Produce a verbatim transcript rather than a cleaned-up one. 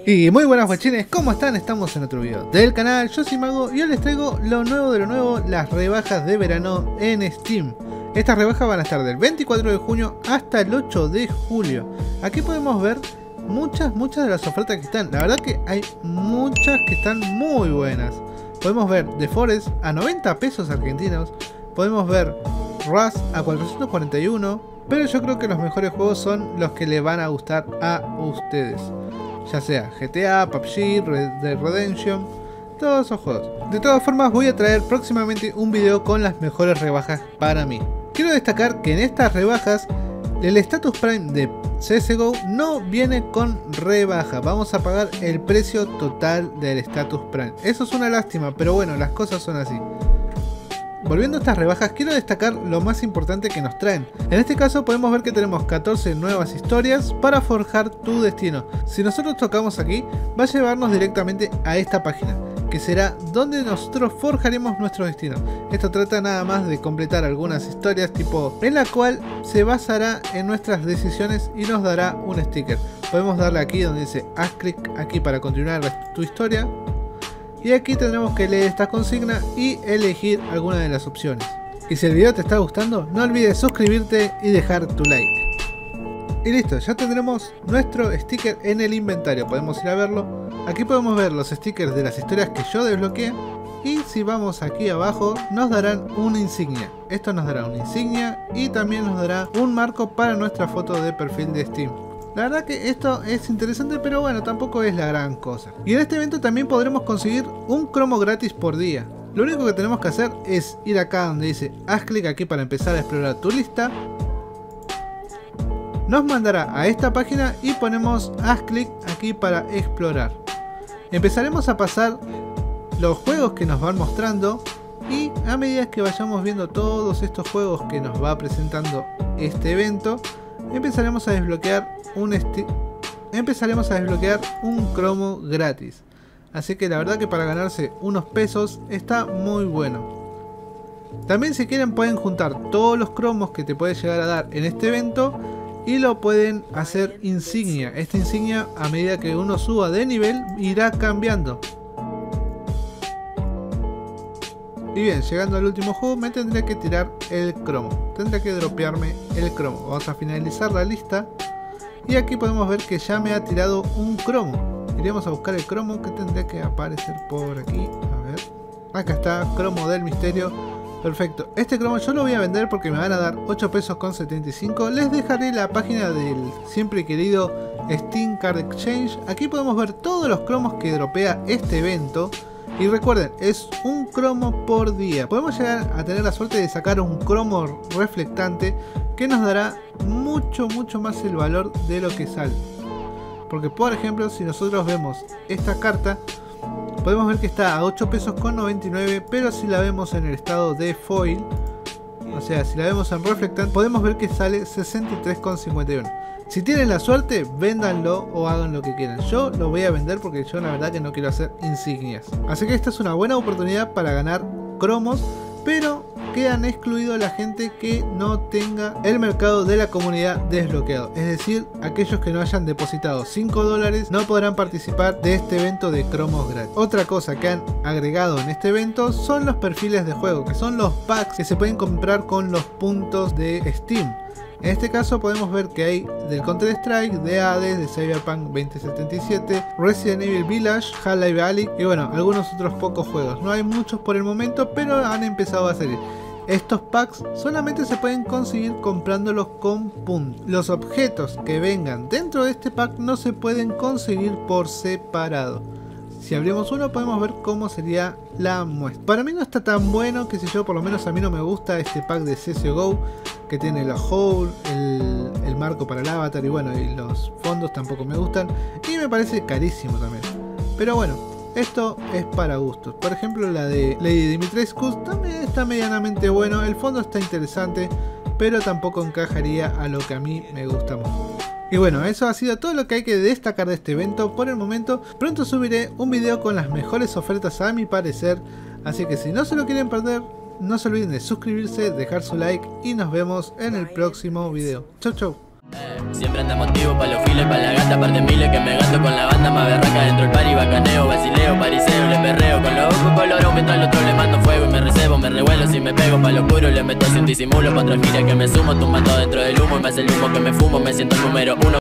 Y muy buenas guachines, ¿cómo están? Estamos en otro video del canal, yo soy Mago y hoy les traigo lo nuevo de lo nuevo, las rebajas de verano en Steam. Estas rebajas van a estar del veinticuatro de junio hasta el ocho de julio. Aquí podemos ver muchas, muchas de las ofertas que están. La verdad que hay muchas que están muy buenas. Podemos ver The Forest a noventa pesos argentinos. Podemos ver Rust a cuatrocientos cuarenta y uno. Pero yo creo que los mejores juegos son los que le van a gustar a ustedes. Ya sea G T A, P U B G, Red Dead Redemption, todos esos juegos. De todas formas voy a traer próximamente un video con las mejores rebajas para mí. Quiero destacar que en estas rebajas el Status Prime de C S G O no viene con rebaja. Vamos a pagar el precio total del Status Prime. Eso es una lástima, pero bueno, las cosas son así. Volviendo a estas rebajas, quiero destacar lo más importante que nos traen. En este caso podemos ver que tenemos catorce nuevas historias para forjar tu destino. Si nosotros tocamos aquí, va a llevarnos directamente a esta página, que será donde nosotros forjaremos nuestro destino. Esto trata nada más de completar algunas historias tipo en la cual se basará en nuestras decisiones y nos dará un sticker. Podemos darle aquí donde dice haz clic aquí para continuar tu historia. Y aquí tendremos que leer esta consigna y elegir alguna de las opciones. Y si el video te está gustando, no olvides suscribirte y dejar tu like. Y listo, ya tendremos nuestro sticker en el inventario, podemos ir a verlo. Aquí podemos ver los stickers de las historias que yo desbloqueé. Y si vamos aquí abajo, nos darán una insignia. Esto nos dará una insignia y también nos dará un marco para nuestra foto de perfil de Steam. La verdad que esto es interesante, pero bueno, tampoco es la gran cosa. Y en este evento también podremos conseguir un cromo gratis por día. Lo único que tenemos que hacer es ir acá donde dice haz clic aquí para empezar a explorar tu lista. Nos mandará a esta página y ponemos haz clic aquí para explorar. Empezaremos a pasar los juegos que nos van mostrando. Y a medida que vayamos viendo todos estos juegos que nos va presentando este evento, empezaremos a desbloquear un empezaremos a desbloquear un cromo gratis. Así que la verdad que para ganarse unos pesos está muy bueno. También si quieren pueden juntar todos los cromos que te puede llegar a dar en este evento y lo pueden hacer insignia. Esta insignia a medida que uno suba de nivel irá cambiando. Y bien, llegando al último juego me tendré que tirar el cromo. Tendré que dropearme el cromo. Vamos a finalizar la lista. Y aquí podemos ver que ya me ha tirado un cromo. Iremos a buscar el cromo que tendría que aparecer por aquí. A ver. Acá está, cromo del misterio. Perfecto. Este cromo yo lo voy a vender porque me van a dar ocho pesos con setenta y cinco. Les dejaré la página del siempre querido Steam Card Exchange. Aquí podemos ver todos los cromos que dropea este evento. Y recuerden, es un cromo por día. Podemos llegar a tener la suerte de sacar un cromo reflectante que nos dará mucho, mucho más el valor de lo que sale. Porque por ejemplo, si nosotros vemos esta carta, podemos ver que está a ocho pesos con noventa y nueve. Pero si la vemos en el estado de foil, o sea, si la vemos en reflectante, podemos ver que sale sesenta y tres con cincuenta y uno. Si tienen la suerte, véndanlo o hagan lo que quieran. Yo lo voy a vender porque yo la verdad que no quiero hacer insignias. Así que esta es una buena oportunidad para ganar cromos, pero quedan excluidos la gente que no tenga el mercado de la comunidad desbloqueado. Es decir, aquellos que no hayan depositado cinco dólares no podrán participar de este evento de cromos gratis. Otra cosa que han agregado en este evento son los perfiles de juego, que son los packs que se pueden comprar con los puntos de Steam. En este caso podemos ver que hay del Counter Strike, de Hades, de Cyberpunk veinte setenta y siete, Resident Evil Village, Half-Life Alyx y bueno, algunos otros pocos juegos. No hay muchos por el momento, pero han empezado a salir. Estos packs solamente se pueden conseguir comprándolos con puntos. Los objetos que vengan dentro de este pack no se pueden conseguir por separado. Si abrimos uno podemos ver cómo sería la muestra. Para mí no está tan bueno, que si yo, por lo menos a mí no me gusta este pack de C S G O que tiene la hole, el, el marco para el avatar y bueno, y los fondos tampoco me gustan y me parece carísimo también. Pero bueno, esto es para gustos. Por ejemplo, la de Lady Dimitrescu también está medianamente bueno, el fondo está interesante, pero tampoco encajaría a lo que a mí me gusta mucho. Y bueno, eso ha sido todo lo que hay que destacar de este evento por el momento. Pronto subiré un video con las mejores ofertas a mi parecer, así que si no se lo quieren perder, no se olviden de suscribirse, dejar su like y nos vemos en el próximo video. Chau chau. Siempre anda motivo pa' los files, pa' la gata, par de miles que me gasto con la banda más berraca dentro del party, bacaneo, basileo, pariseo, le perreo con los ojos colorados mientras al otro le mando fuego y me recebo, me revuelo si me pego pa' lo oscuro, le meto sin disimulo pa' otra gira que me sumo, tumbando dentro del humo y me hace el humo que me fumo, me siento el número uno.